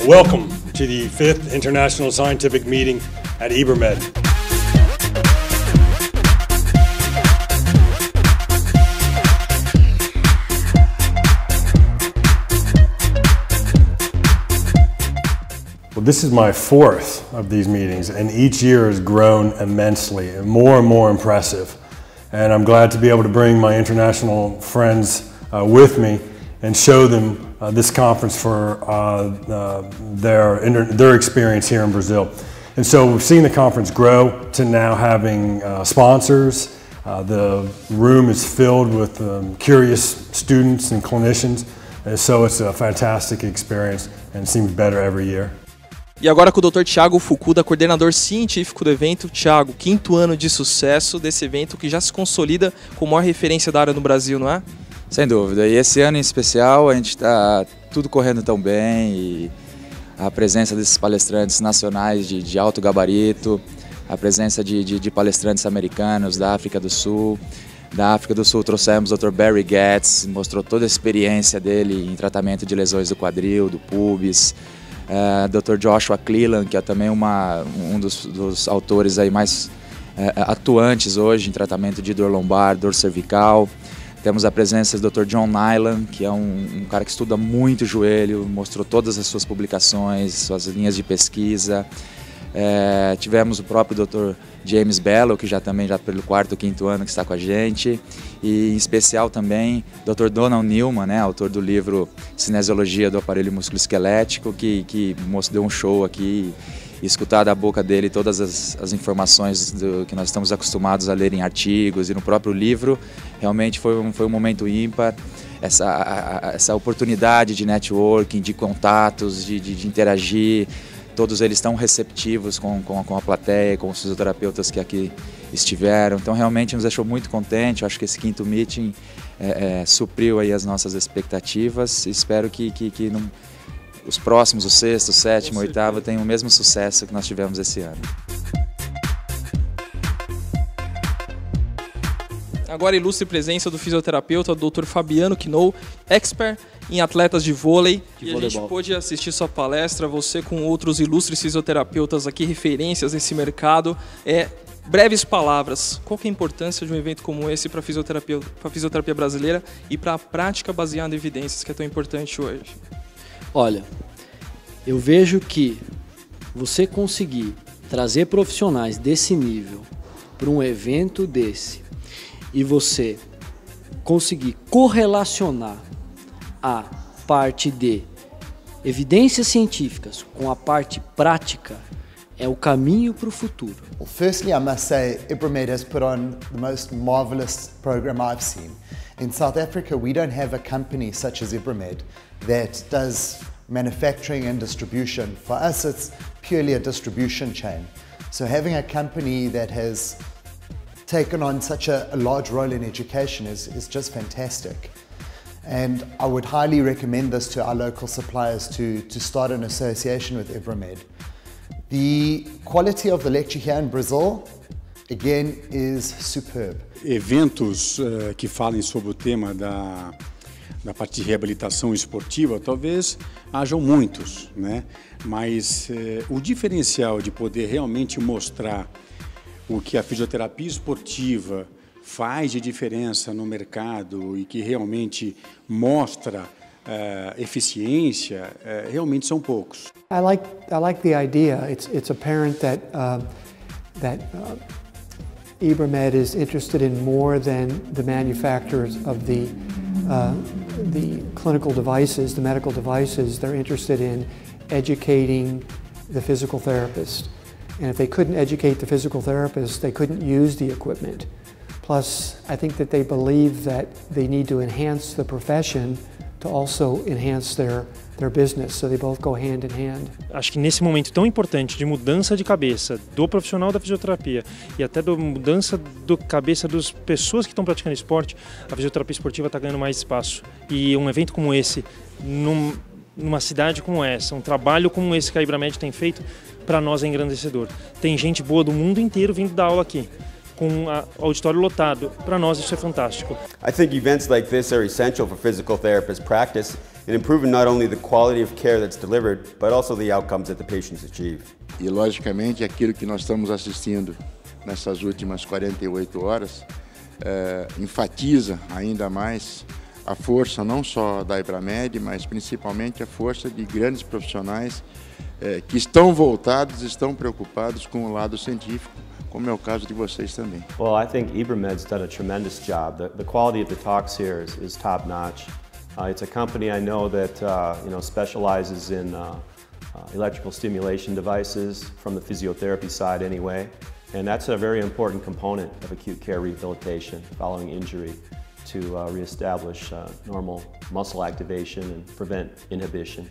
Welcome to the 5th International Scientific Meeting at IBRAMED. Well, this is my 4th of these meetings, and each year has grown immensely and more impressive. And I'm glad to be able to bring my international friends with me and show them this conference for their experience here in Brazil. And so we've seen the conference grow to now having sponsors. The room is filled with curious students and clinicians. And so it's a fantastic experience and it seems better every year. E agora com o Dr. Thiago Fukuda, coordenador científico do evento. Thiago, 5º ano de sucesso desse evento que já se consolida como a maior referência da área no Brasil, não é? Sem dúvida, e esse ano em especial a gente está tudo correndo tão bem e a presença desses palestrantes nacionais de alto gabarito, a presença de palestrantes americanos da África do Sul. Da África do Sul trouxemos o Dr. Barry Getz, mostrou toda a experiência dele em tratamento de lesões do quadril, do pubis. Dr. Joshua Cleland, que é também um dos autores aí mais atuantes hoje em tratamento de dor lombar, dor cervical. Temos a presença do Dr. John Nyland, que é um cara que estuda muito joelho, mostrou todas as suas publicações, suas linhas de pesquisa. Tivemos o próprio Dr. James Bellow, que já pelo 4º ou 5º ano que está com a gente, e em especial também Dr. Donald Newman, né, autor do livro Cinesiologia do Aparelho Musculoesquelético, que deu um show aqui e escutar da boca dele todas as informações que nós estamos acostumados a ler em artigos e no próprio livro. Realmente foi um momento ímpar. Essa oportunidade de networking, de contatos, de interagir. Todos eles estão receptivos com a plateia, com os fisioterapeutas que aqui estiveram. Então realmente nos deixou muito contente. Eu acho que esse 5º meeting supriu aí as nossas expectativas. Espero que os próximos, o 6º, 7º, 8º, tenham o mesmo sucesso que nós tivemos esse ano. Agora ilustre presença do fisioterapeuta Dr. Fabiano Knoll, expert em atletas de vôlei. E a gente pôde assistir sua palestra, você com outros ilustres fisioterapeutas aqui, referências nesse mercado. Breves palavras, qual que é a importância de um evento como esse para a fisioterapia brasileira e para a prática baseada em evidências, que é tão importante hoje? Olha, eu vejo que você conseguir trazer profissionais desse nível para um evento desse e você conseguir correlacionar a parte de evidências científicas com a parte prática é o caminho para o futuro. Well, firstly, I must say IBRAMED has put on the most marvelous program I've seen. In South Africa, we don't have a company such as IBRAMED that does manufacturing and distribution. For us, it's purely a distribution chain. So having a company that has taken on such a large role in education is just fantastic. And I would highly recommend this to our local suppliers to start an association with IBRAMED. The quality of the lecture here in Brazil, again, is superb. Eventos que falem sobre o tema da parte de reabilitação esportiva, talvez hajam muitos, né? Mas o diferencial de poder realmente mostrar o que a fisioterapia esportiva faz de diferença no mercado e que realmente mostra eficiência, realmente são poucos. I like the idea. It's apparent that IBRAMED is interested in more than the manufacturers of the clinical devices, the medical devices. They're interested in educating the physical therapist. And if they couldn't educate the physical therapist, they couldn't use the equipment. Plus, I think that they believe that they need to enhance the profession to also enhance their business, so they both go hand in hand. Acho que nesse momento tão importante de mudança de cabeça do profissional da fisioterapia e até da mudança de cabeça das pessoas que estão praticando esporte, a fisioterapia esportiva está ganhando mais espaço. E um evento como esse, numa cidade como essa, um trabalho como esse que a IBRAMED tem feito, para nós é engrandecedor. Tem gente boa do mundo inteiro vindo dar aula aqui. com o auditório lotado. Para nós isso é fantástico. I think events like this are essential for physical therapist practice in improving not only the quality of care that's delivered, but also the outcomes that the patients achieve. E logicamente aquilo que nós estamos assistindo nessas últimas 48 horas enfatiza ainda mais a força não só da Ibramed, mas principalmente a força de grandes profissionais que estão voltados, estão preocupados com o lado científico, como é o caso de vocês também. Well, I think Ibramed's done a tremendous job. The quality of the talks here is top notch. It's a company I know that specializes in electrical stimulation devices from the physiotherapy side anyway, and that's a very important component of acute care rehabilitation following injury to reestablish normal muscle activation and prevent inhibition.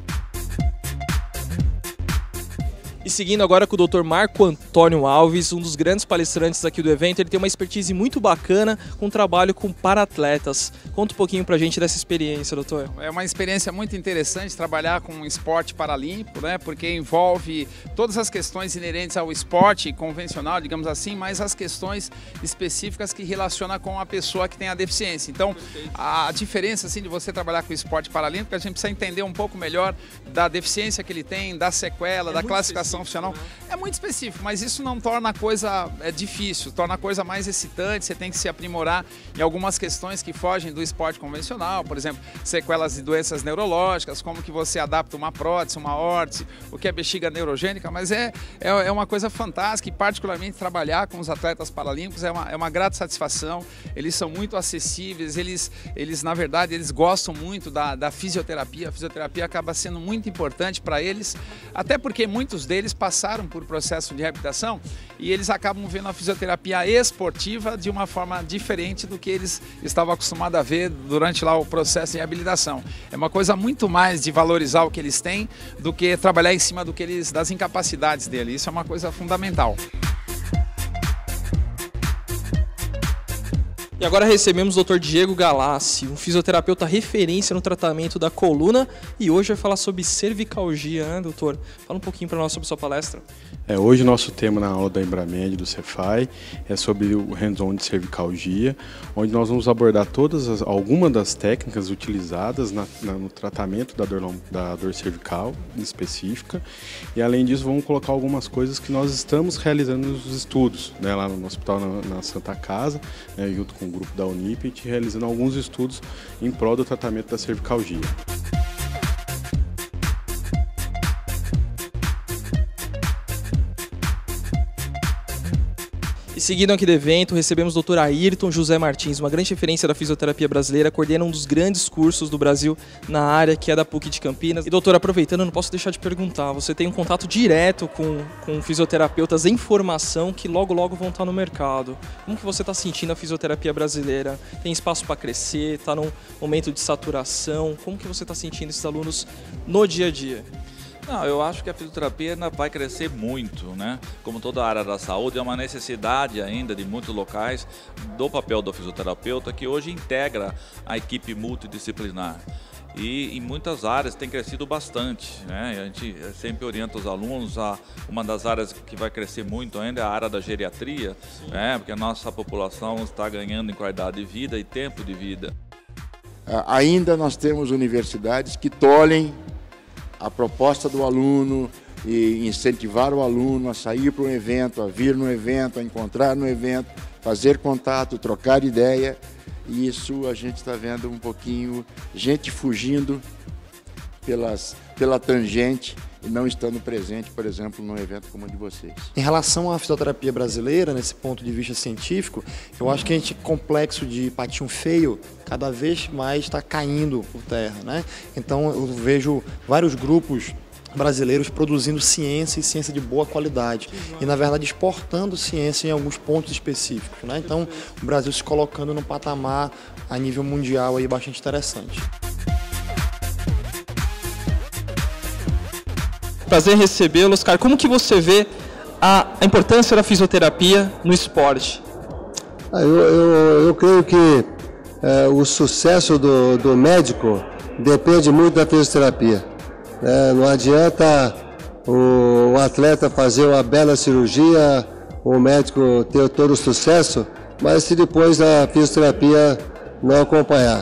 E seguindo agora com o Dr. Marco Antônio Alves, um dos grandes palestrantes aqui do evento. Ele tem uma expertise muito bacana com trabalho com para-atletas. Conta um pouquinho pra gente dessa experiência, doutor. É uma experiência muito interessante trabalhar com esporte paralímpico, né? Porque envolve todas as questões inerentes ao esporte convencional, digamos assim, mas as questões específicas que relacionam com a pessoa que tem a deficiência. Então, a diferença assim, de você trabalhar com esporte paralímpico, a gente precisa entender um pouco melhor da deficiência que ele tem, da sequela, da classificação funcional. É muito específico, mas isso não torna a coisa difícil, torna a coisa mais excitante. Você tem que se aprimorar em algumas questões que fogem do esporte convencional, por exemplo, sequelas de doenças neurológicas, como que você adapta uma prótese, uma órtese, o que é bexiga neurogênica, mas é uma coisa fantástica e particularmente trabalhar com os atletas paralímpicos é uma grata satisfação. Eles são muito acessíveis, eles na verdade, eles gostam muito da fisioterapia. A fisioterapia acaba sendo muito importante para eles, até porque muitos deles passaram por processo de reabilitação e eles acabam vendo a fisioterapia esportiva de uma forma diferente do que eles estavam acostumados a ver durante lá o processo de reabilitação. É uma coisa muito mais de valorizar o que eles têm do que trabalhar em cima das incapacidades deles. Isso é uma coisa fundamental. E agora recebemos o Dr. Diego Galassi, um fisioterapeuta referência no tratamento da coluna, e hoje vai falar sobre cervicalgia, né, doutor? Fala um pouquinho para nós sobre sua palestra. Hoje o nosso tema na aula da Ibramed do Cefai é sobre o hands-on de cervicalgia, onde nós vamos abordar algumas das técnicas utilizadas no tratamento da dor cervical específica, e além disso vamos colocar algumas coisas que nós estamos realizando nos estudos, né, lá no hospital na Santa Casa, né, junto com o grupo da Unipet, realizando alguns estudos em prol do tratamento da cervicalgia. E seguindo aqui do evento, recebemos o Dr. Ayrton José Martins, uma grande referência da fisioterapia brasileira, coordena um dos grandes cursos do Brasil na área, que é da PUC de Campinas. E doutor, aproveitando, não posso deixar de perguntar, você tem um contato direto com fisioterapeutas em formação que logo vão estar no mercado. Como que você está sentindo a fisioterapia brasileira? Tem espaço para crescer? Está num momento de saturação? Como que você está sentindo esses alunos no dia a dia? Não, eu acho que a fisioterapia ainda vai crescer muito, né? Como toda a área da saúde, é uma necessidade ainda de muitos locais do papel do fisioterapeuta, que hoje integra a equipe multidisciplinar. E em muitas áreas tem crescido bastante, né? A gente sempre orienta os alunos a uma das áreas que vai crescer muito ainda é a área da geriatria, né? Porque a nossa população está ganhando em qualidade de vida e tempo de vida. Ainda nós temos universidades que tolhem a proposta do aluno e incentivar o aluno a sair para um evento, a vir no evento, a encontrar no evento, fazer contato, trocar ideia. E isso a gente está vendo um pouquinho gente fugindo pela tangente e não estando presente, por exemplo, num evento como o de vocês. Em relação à fisioterapia brasileira, nesse ponto de vista científico, eu acho que a gente, complexo de patinho feio, cada vez mais está caindo por terra, né? Então eu vejo vários grupos brasileiros produzindo ciência e ciência de boa qualidade e, na verdade, exportando ciência em alguns pontos específicos, né? Então o Brasil se colocando num patamar a nível mundial aí bastante interessante. Prazer em recebê-los, cara. Como que você vê a importância da fisioterapia no esporte? Eu creio que o sucesso do médico depende muito da fisioterapia. Não adianta o atleta fazer uma bela cirurgia, o médico ter todo o sucesso, mas se depois a fisioterapia não acompanhar.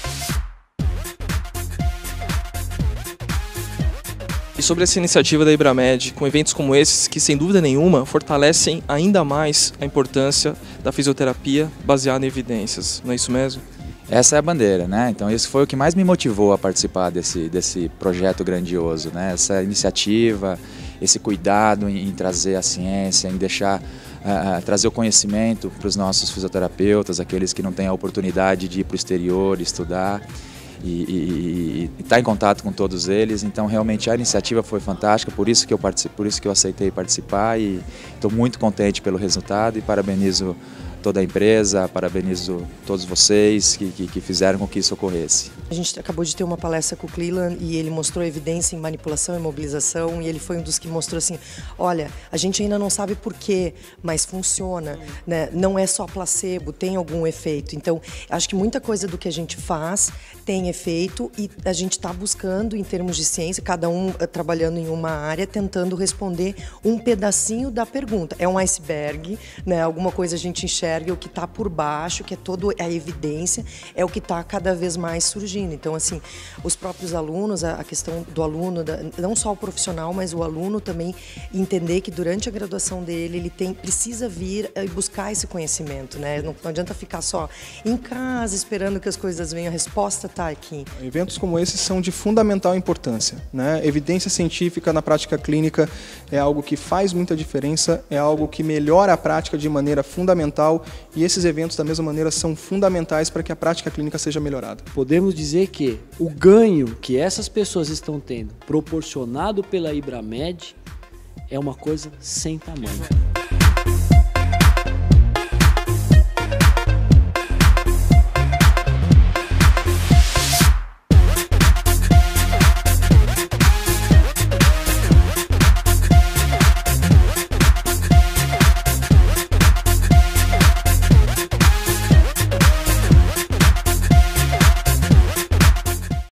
E sobre essa iniciativa da Ibramed, com eventos como esses, que sem dúvida nenhuma fortalecem ainda mais a importância da fisioterapia baseada em evidências, não é isso mesmo? Essa é a bandeira, né? Então isso foi o que mais me motivou a participar desse projeto grandioso, né? Essa iniciativa, esse cuidado em trazer a ciência, em deixar trazer o conhecimento para os nossos fisioterapeutas, aqueles que não têm a oportunidade de ir para o exterior, estudar. E estar em contato com todos eles. Então realmente a iniciativa foi fantástica, por isso que eu aceitei participar e estou muito contente pelo resultado e parabenizo toda a empresa, parabenizo todos vocês que fizeram com que isso ocorresse. A gente acabou de ter uma palestra com o Cleland e ele mostrou evidência em manipulação e mobilização e ele foi um dos que mostrou assim, olha, a gente ainda não sabe por quê, mas funciona, né? Não é só placebo, tem algum efeito. Então, acho que muita coisa do que a gente faz tem efeito e a gente está buscando em termos de ciência, cada um trabalhando em uma área, tentando responder um pedacinho da pergunta. É um iceberg, né? Alguma coisa a gente enxerga o que está por baixo, que é toda a evidência, é o que está cada vez mais surgindo. Então, assim, os próprios alunos, a questão do aluno, não só o profissional, mas o aluno também entender que durante a graduação dele, ele precisa vir e buscar esse conhecimento, né? Não adianta ficar só em casa esperando que as coisas venham, a resposta está aqui. Eventos como esses são de fundamental importância, né? Evidência científica na prática clínica é algo que faz muita diferença, é algo que melhora a prática de maneira fundamental e esses eventos, da mesma maneira, são fundamentais para que a prática clínica seja melhorada. Podemos dizer que o ganho que essas pessoas estão tendo, proporcionado pela Ibramed, é uma coisa sem tamanho.